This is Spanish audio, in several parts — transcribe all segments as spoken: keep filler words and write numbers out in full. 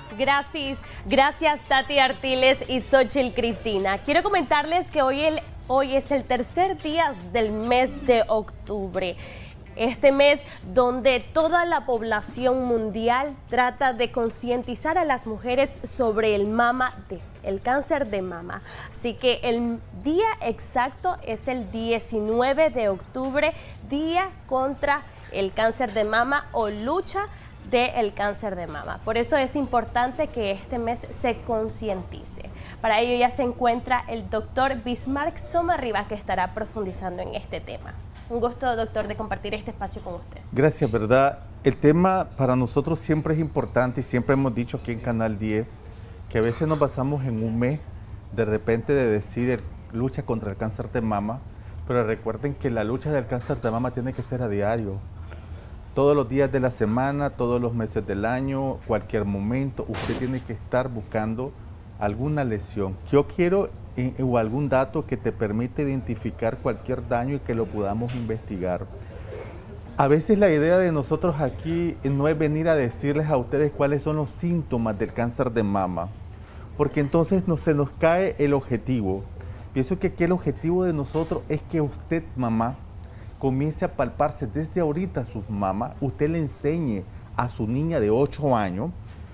Gracias, gracias Tati Artiles y Xochitl Cristina. Quiero comentarles que hoy, el, hoy es el tercer día del mes de octubre. Este mes donde toda la población mundial trata de concientizar a las mujeres sobre el mama, de, el cáncer de mama. Así que el día exacto es el diecinueve de octubre, Día contra el Cáncer de Mama o lucha del cáncer de mama. Por eso es importante que este mes se concientice. Para ello ya se encuentra el doctor Bismarck Somarriba, que estará profundizando en este tema. Un gusto, doctor, de compartir este espacio con usted. Gracias, ¿verdad? El tema para nosotros siempre es importante y siempre hemos dicho aquí en Canal diez que a veces nos basamos en un mes de repente de decir lucha contra el cáncer de mama, pero recuerden que la lucha del cáncer de mama tiene que ser a diario. Todos los días de la semana, todos los meses del año, cualquier momento, usted tiene que estar buscando alguna lesión. Yo quiero eh, o algún dato que te permite identificar cualquier daño y que lo podamos investigar. A veces la idea de nosotros aquí no es venir a decirles a ustedes cuáles son los síntomas del cáncer de mama, porque entonces no, se nos cae el objetivo. Pienso que aquí el objetivo de nosotros es que usted, mamá, comience a palparse desde ahorita a sus mamás, usted le enseñe a su niña de ocho años,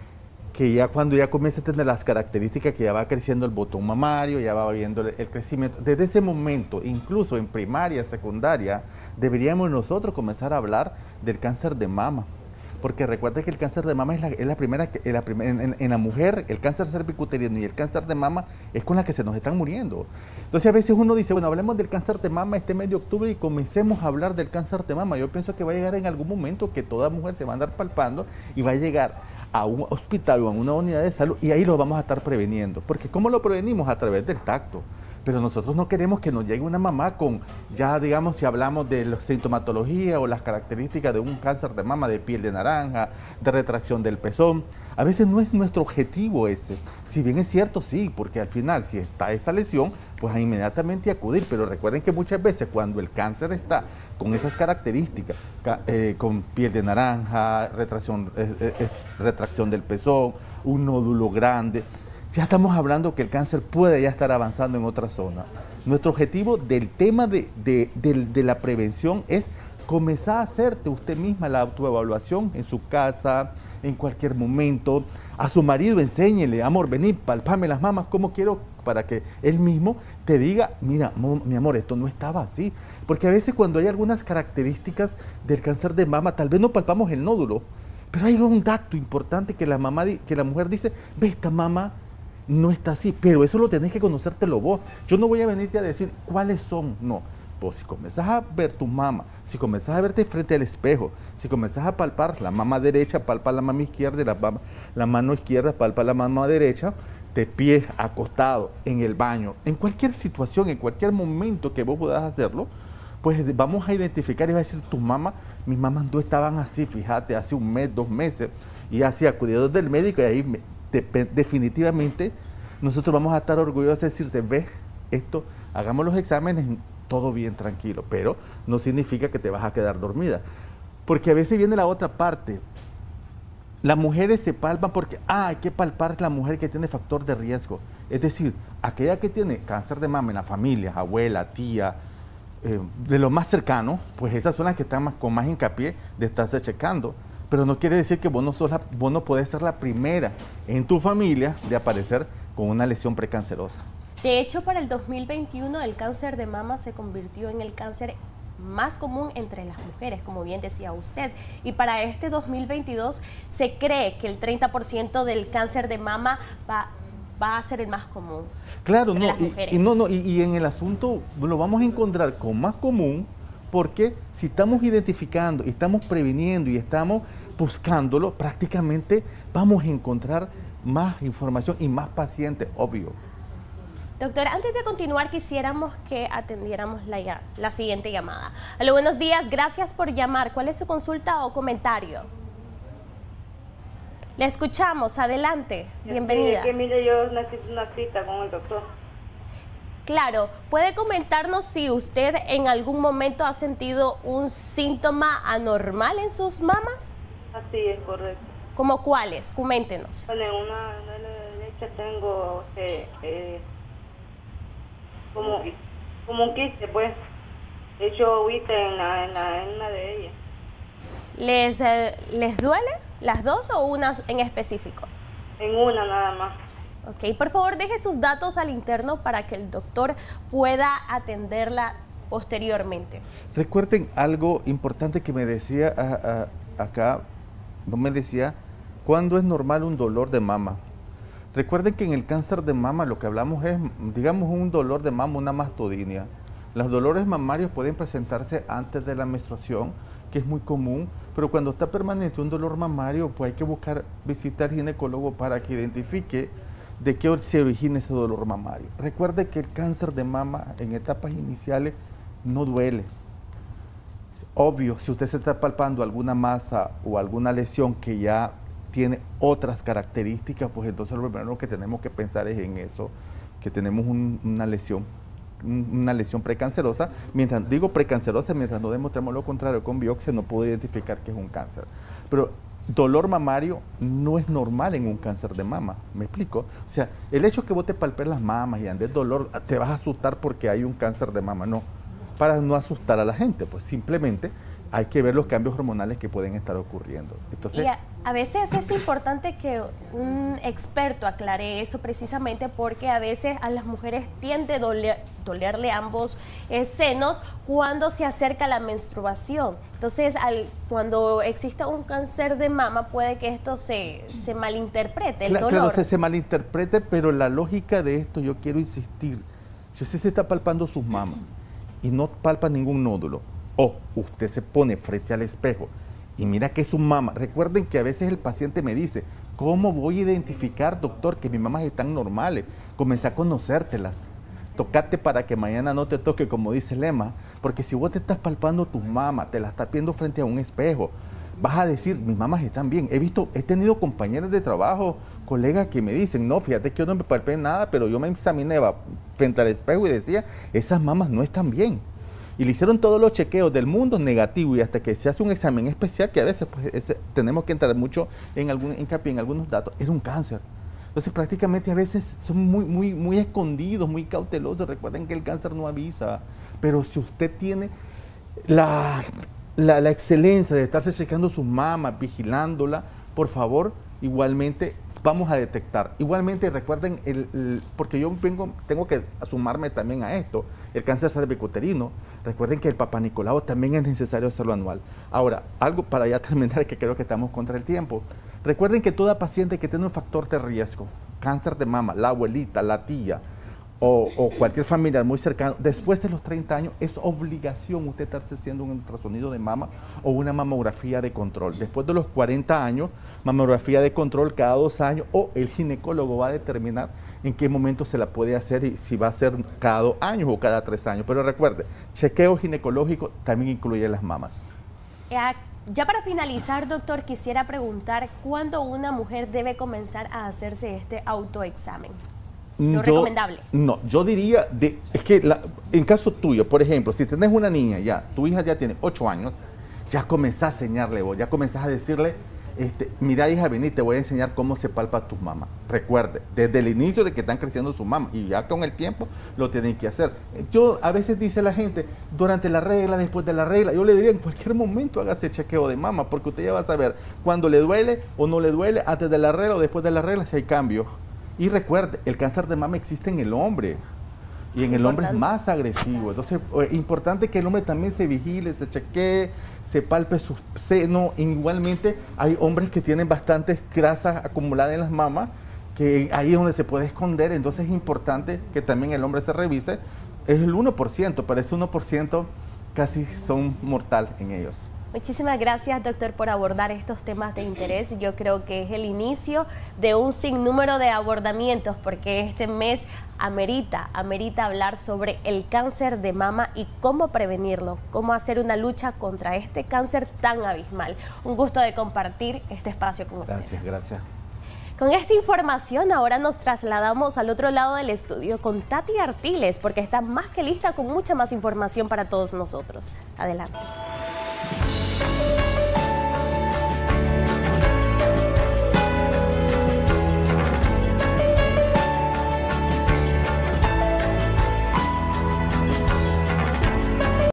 que ya cuando ya comience a tener las características, que ya va creciendo el botón mamario, ya va viendo el crecimiento, desde ese momento, incluso en primaria, secundaria, deberíamos nosotros comenzar a hablar del cáncer de mama. Porque recuerda que el cáncer de mama es la, es la primera, en la, en, en la mujer, el cáncer cervicuterino y el cáncer de mama es con la que se nos están muriendo. Entonces a veces uno dice, bueno, hablemos del cáncer de mama este mes de octubre y comencemos a hablar del cáncer de mama. Yo pienso que va a llegar en algún momento que toda mujer se va a andar palpando y va a llegar a un hospital o a una unidad de salud y ahí lo vamos a estar preveniendo. Porque ¿cómo lo prevenimos? A través del tacto. Pero nosotros no queremos que nos llegue una mamá con, ya digamos, si hablamos de la sintomatología o las características de un cáncer de mama, de piel de naranja, de retracción del pezón. A veces no es nuestro objetivo ese. Si bien es cierto, sí, porque al final, si está esa lesión, pues a inmediatamente acudir. Pero recuerden que muchas veces cuando el cáncer está con esas características, eh, con piel de naranja, retracción, eh, eh, retracción del pezón, un nódulo grande, ya estamos hablando que el cáncer puede ya estar avanzando en otra zona. Nuestro objetivo del tema de, de, de, de la prevención es comenzar a hacerte usted misma la autoevaluación en su casa, en cualquier momento. A su marido enséñele, amor, vení, palpame las mamas, como quiero, para que él mismo te diga, mira, mi amor, esto no estaba así. Porque a veces cuando hay algunas características del cáncer de mama, tal vez no palpamos el nódulo, pero hay un dato importante que la, mamá, que la mujer dice, ve, esta mama no está así, pero eso lo tenés que conocértelo vos. Yo no voy a venirte a decir cuáles son, no. Pues si comenzás a ver tu mama, si comenzás a verte frente al espejo, si comenzás a palpar la mama derecha, palpa la mama izquierda y la, la mano izquierda, palpa la mama derecha, de pie, acostado, en el baño, en cualquier situación, en cualquier momento que vos puedas hacerlo, pues vamos a identificar y va a decir, tu mamá, mis mamás no estaban así, fíjate, hace un mes, dos meses, y así acudiendo del médico y ahí me, de, definitivamente nosotros vamos a estar orgullosos de decirte, ves, esto, hagamos los exámenes, todo bien, tranquilo, pero no significa que te vas a quedar dormida. Porque a veces viene la otra parte. Las mujeres se palpan porque, ah, hay que palpar la mujer que tiene factor de riesgo. Es decir, aquella que tiene cáncer de mama en la familia, abuela, tía, eh, de lo más cercano, pues esas son las que están más, con más hincapié de estarse checando. Pero no quiere decir que vos no, sos la, vos no podés ser la primera en tu familia de aparecer con una lesión precancerosa. De hecho, para el dos mil veintiuno el cáncer de mama se convirtió en el cáncer más común entre las mujeres, como bien decía usted. Y para este dos mil veintidós se cree que el treinta por ciento del cáncer de mama va, va a ser el más común. Claro, no, y, y, no, no y, y en el asunto lo vamos a encontrar con más común porque si estamos identificando y estamos previniendo y estamos buscándolo, prácticamente vamos a encontrar más información y más pacientes, obvio. Doctor, antes de continuar, quisiéramos que atendiéramos la, la siguiente llamada. Hola, buenos días, gracias por llamar. ¿Cuál es su consulta o comentario? Le escuchamos, adelante, bienvenida. Sí, que mire, yo necesito una cita con el doctor. Claro, ¿puede comentarnos si usted en algún momento ha sentido un síntoma anormal en sus mamas? Así es, correcto. ¿Cómo cuáles? Coméntenos. Bueno, en una de la derecha tengo eh, eh, como, como un quiste, pues. He hecho agüita en, la, en, la, en una de ellas. ¿Les, eh, ¿Les duele las dos o una en específico? En una nada más. Ok, por favor deje sus datos al interno para que el doctor pueda atenderla posteriormente. Recuerden algo importante que me decía a, a, acá, no me decía, ¿cuándo es normal un dolor de mama? Recuerden que en el cáncer de mama lo que hablamos es, digamos, un dolor de mama, una mastodinia. Los dolores mamarios pueden presentarse antes de la menstruación, que es muy común, pero cuando está permanente un dolor mamario, pues hay que buscar visitar al ginecólogo para que identifique de qué se origina ese dolor mamario. Recuerde que el cáncer de mama en etapas iniciales no duele. Obvio, si usted se está palpando alguna masa o alguna lesión que ya tiene otras características, pues entonces lo primero que tenemos que pensar es en eso, que tenemos un, una lesión una lesión precancerosa. Mientras digo precancerosa, mientras no demostremos lo contrario con biopsia, no puedo identificar que es un cáncer. Pero dolor mamario no es normal en un cáncer de mama, ¿me explico? O sea, el hecho que vos te palpes las mamas y andes dolor, te vas a asustar porque hay un cáncer de mama, no. Para no asustar a la gente, pues simplemente hay que ver los cambios hormonales que pueden estar ocurriendo. Entonces, y a, a veces es importante que un experto aclare eso precisamente porque a veces a las mujeres tiende a doler, dolerle ambos eh, senos cuando se acerca la menstruación. Entonces, al, cuando exista un cáncer de mama puede que esto se, se malinterprete, el claro, dolor. Claro, se, se malinterprete, pero la lógica de esto, yo quiero insistir, si usted se está palpando sus mamas y no palpa ningún nódulo, o usted se pone frente al espejo y mira que es su mama. Recuerden que a veces el paciente me dice, ¿cómo voy a identificar, doctor, que mis mamas están normales? Comencé a conocértelas. Tocate para que mañana no te toque, como dice el lema. Porque si vos te estás palpando tus mamas, te las estás viendo frente a un espejo, vas a decir, mis mamas están bien. He visto, he tenido compañeros de trabajo, colegas que me dicen, no, fíjate que yo no me palpé nada, pero yo me examiné frente al espejo y decía, esas mamas no están bien. Y le hicieron todos los chequeos del mundo negativo y hasta que se hace un examen especial, que a veces pues, ese, tenemos que entrar mucho en algún hincapié en algunos datos, era un cáncer. Entonces prácticamente a veces son muy, muy, muy escondidos, muy cautelosos. Recuerden que el cáncer no avisa, pero si usted tiene la, la, la excelencia de estarse checando sus mamas, vigilándola, por favor, igualmente vamos a detectar. Igualmente recuerden, el, el, porque yo vengo, tengo que sumarme también a esto, el cáncer cervicuterino. Recuerden que el Papá Nicolau también es necesario hacerlo anual. Ahora, algo para ya terminar, que creo que estamos contra el tiempo. Recuerden que toda paciente que tiene un factor de riesgo, cáncer de mama, la abuelita, la tía, O, o cualquier familiar muy cercano, después de los treinta años, es obligación usted estarse haciendo un ultrasonido de mama o una mamografía de control. Después de los cuarenta años, mamografía de control cada dos años, o el ginecólogo va a determinar en qué momento se la puede hacer y si va a ser cada dos años o cada tres años. Pero recuerde, chequeo ginecológico también incluye las mamas. Ya para finalizar, doctor, quisiera preguntar, ¿cuándo una mujer debe comenzar a hacerse este autoexamen? ¿Lo yo, recomendable? No, yo diría, de, es que la, en caso tuyo, por ejemplo, si tenés una niña ya, tu hija ya tiene ocho años, ya comenzás a enseñarle vos, ya comenzás a decirle, este, mira hija, vení, te voy a enseñar cómo se palpa tus mamas. Recuerde, desde el inicio de que están creciendo sus mamas y ya con el tiempo lo tienen que hacer. Yo, a veces dice la gente, durante la regla, después de la regla, yo le diría en cualquier momento hágase chequeo de mama, porque usted ya va a saber cuándo le duele o no le duele, antes de la regla o después de la regla, si hay cambio. Y recuerde, el cáncer de mama existe en el hombre y en el hombre es más agresivo. Entonces, es importante que el hombre también se vigile, se chequee, se palpe su seno. Igualmente, hay hombres que tienen bastantes grasas acumuladas en las mamas, que ahí es donde se puede esconder. Entonces, es importante que también el hombre se revise. Es el uno por ciento, pero ese uno por ciento casi son mortal en ellos. Muchísimas gracias, doctor, por abordar estos temas de interés. Yo creo que es el inicio de un sinnúmero de abordamientos, porque este mes amerita, amerita hablar sobre el cáncer de mama y cómo prevenirlo, cómo hacer una lucha contra este cáncer tan abismal. Un gusto de compartir este espacio con ustedes. Gracias, gracias. Con esta información ahora nos trasladamos al otro lado del estudio con Tati Artiles, porque está más que lista con mucha más información para todos nosotros. Adelante.